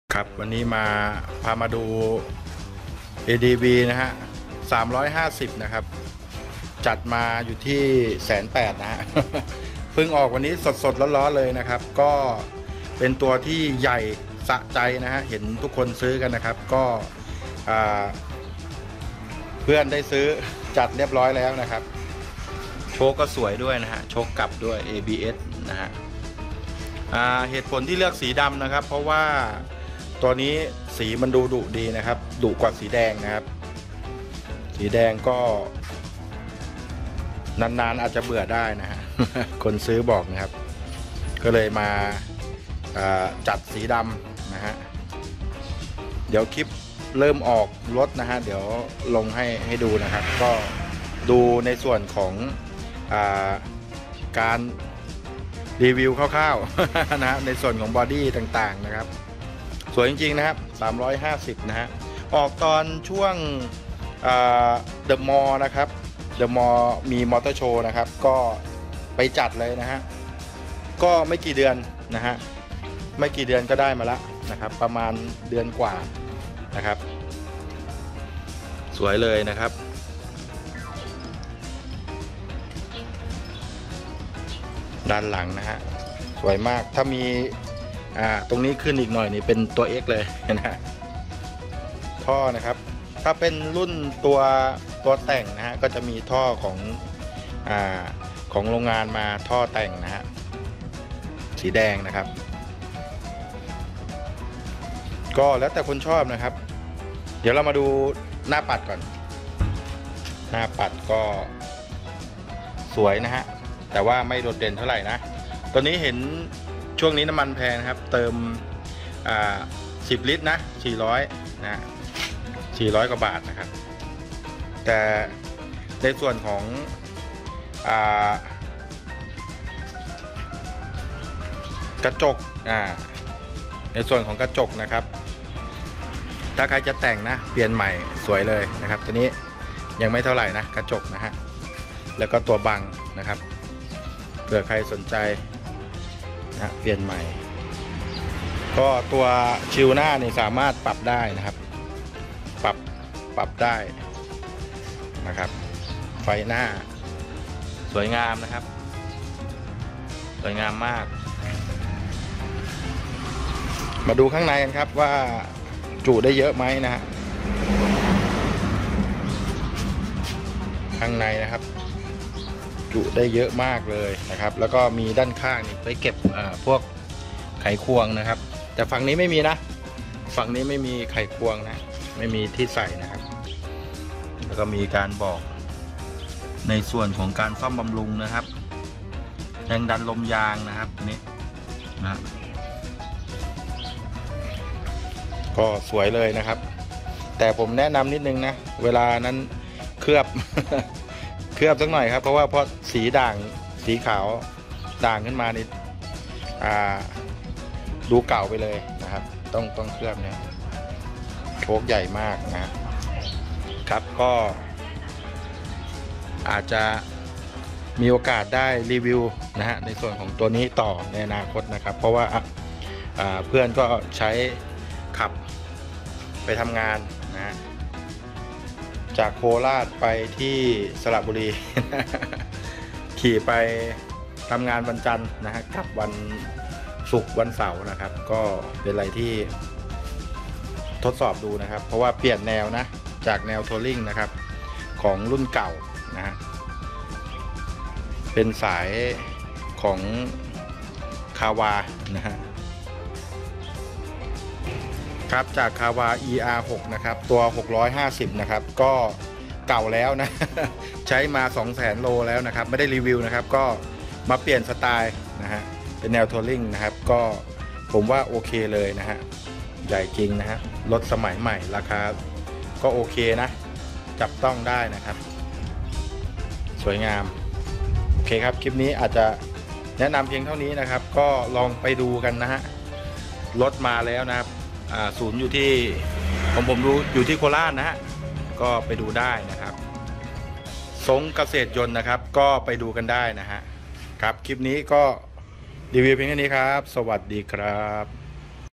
ครับวันนี้พามาดู ADV นะฮะ350นะครับจัดมาอยู่ที่180,000นะฮะ เพิ่งออกวันนี้สดร้อนๆเลยนะครับก็เป็นตัวที่ใหญ่สะใจนะฮะเห็นทุกคนซื้อกันนะครับก็เพื่อนได้ซื้อจัดเรียบร้อยแล้วนะครับโชคก็สวยด้วยนะฮะโชคกลับด้วย ABS นะฮะเหตุผลที่เลือกสีดำนะครับเพราะว่าตัวนี้สีมันดูดุดีนะครับดุกว่าสีแดงนะครับสีแดงก็นานๆอาจจะเบื่อได้นะฮะ คนซื้อบอกนะครับก็เลยมาจัดสีดำนะฮะเดี๋ยวคลิปเริ่มออกรถนะฮะเดี๋ยวลงให้ดูนะครับก็ดูในส่วนของการรีวิวคร่าวๆ นะฮะในส่วนของบอดี้ต่างๆนะครับสวยจริงๆนะครับ350นะฮะออกตอนช่วงเดอะมอลล์นะครับเดอะมอลล์มีมอเตอร์โชว์นะครับก็ไปจัดเลยนะฮะก็ไม่กี่เดือนนะฮะไม่กี่เดือนก็ได้มาแล้วนะครับประมาณเดือนกว่านะครับสวยเลยนะครับด้านหลังนะฮะสวยมากถ้ามีตรงนี้ขึ้นอีกหน่อยนี่เป็นตัว X เลยนะฮะท่อนะครับถ้าเป็นรุ่นตัวแต่งนะฮะก็จะมีท่อของโรงงานมาท่อแต่งนะฮะสีแดงนะครับก็แล้วแต่คนชอบนะครับเดี๋ยวเรามาดูหน้าปัดก่อนหน้าปัดก็สวยนะฮะแต่ว่าไม่โดดเด่นเท่าไหร่นะตัวนี้เห็นช่วงนี้น้ำมันแพงนะครับเติม10 ลิตรนะ400นะ400 กว่าบาทนะครับแต่ในส่วนของกระจกในส่วนของกระจกนะครับถ้าใครจะแต่งนะเปลี่ยนใหม่สวยเลยนะครับตัวนี้ยังไม่เท่าไหร่นะกระจกนะฮะแล้วก็ตัวบังนะครับเผื่อใครสนใจนะเปลี่ยนใหม่ก็ตัวชิลหน้านี่สามารถปรับได้นะครับปรับได้นะครับไฟหน้าสวยงามนะครับสวยงามมากมาดูข้างในกันครับว่าจุได้เยอะไหมนะฮะข้างในนะครับจุได้เยอะมากเลยนะครับแล้วก็มีด้านข้างนี่ไปเก็บพวกไขควงนะครับแต่ฝั่งนี้ไม่มีนะฝั่งนี้ไม่มีไขควงนะไม่มีที่ใส่นะครับแล้วก็มีการบอกในส่วนของการซ่อมบำรุงนะครับแรงดันลมยางนะครับนี่นะก็สวยเลยนะครับแต่ผมแนะนำนิดนึงนะเวลานั้นเคลือบ เคลือบสักหน่อยครับเพราะว่าพอสีด่างสีขาวด่างขึ้นมานี่ดูเก่าไปเลยนะครับต้องเคลือบเนี่ยโชคใหญ่มากนะครับก็อาจจะมีโอกาสได้รีวิวนะฮะในส่วนของตัวนี้ต่อในอนาคตนะครับเพราะว่าเพื่อนก็ใช้ขับไปทำงานนะฮะจากโคราชไปที่สระบุรี ขี่ไปทำงานวันจันทร์นะฮะกลับวันศุกร์วันเสาร์นะครับก็เป็นอะไรที่ทดสอบดูนะครับเพราะว่าเปลี่ยนแนวนะจากแนวทัวริงนะครับของรุ่นเก่านะฮะเป็นสายของคาวานะฮะครับจากคาวา ER6 นะครับตัว650นะครับก็เก่าแล้วนะ ใช้มา 200,000 โลแล้วนะครับไม่ได้รีวิวนะครับก็มาเปลี่ยนสไตล์นะฮะเป็นแนวทัวริงนะครับก็ผมว่าโอเคเลยนะฮะใหญ่จริงนะฮะรถสมัยใหม่ราคาก็โอเคนะจับต้องได้นะครับสวยงามโอเคครับคลิปนี้อาจจะแนะนำเพียงเท่านี้นะครับก็ลองไปดูกันนะฮะรถมาแล้วนะครับศูนย์อยู่ที่ผมดูอยู่ที่โคราชนะฮะก็ไปดูได้นะครับทรงเกษตรยนต์นะครับก็ไปดูกันได้นะฮะครับคลิปนี้ก็รีวิวเพียงแค่นี้ครับสวัสดีครับ